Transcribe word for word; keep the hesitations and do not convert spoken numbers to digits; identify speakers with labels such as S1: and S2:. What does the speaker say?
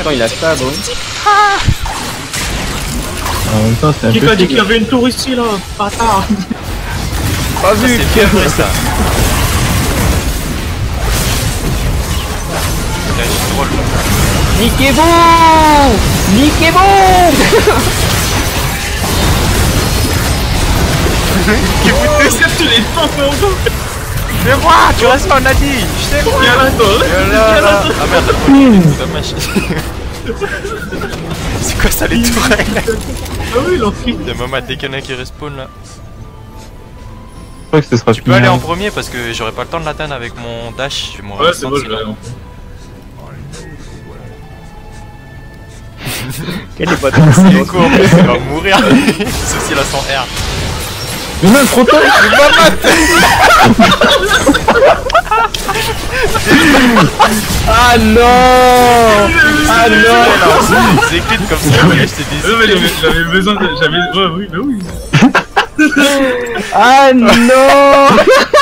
S1: temps il a stab.
S2: En même temps, c'est un peu.
S3: Qui t'a dit qu'il y avait une tour ici là, bâtard?
S1: Pas vu,
S4: C'est bien vrai ça.
S1: Niquez-vous! Niquez-vous!
S3: Qu'est-ce que tu les temps encore?
S4: Mais moi, tu restes pas, on a dit. Je sais quoi.
S3: Y'a la tour.
S4: Ah merde, dommage. C'est quoi ça les tourelles?
S3: Ah oui, l'entrée.
S4: De moment, dès qu'il y en a qui respawn là.
S2: Je crois que ce sera
S4: Tu peux aller en premier parce que j'aurai pas le temps de l'atteindre avec mon dash.
S3: Ouais, c'est bon, je vais aller en
S1: Quel est votre
S4: Il est court, mais il va mourir. Ceci là sans R.
S2: Mais non, trop tôt.
S1: Ah non! Ah non!
S4: C'est écrit comme ça, mais je t'ai dit.
S3: Non, mais j'avais besoin de. J'avais. Ouais, oui, bah oui.
S1: Ah non!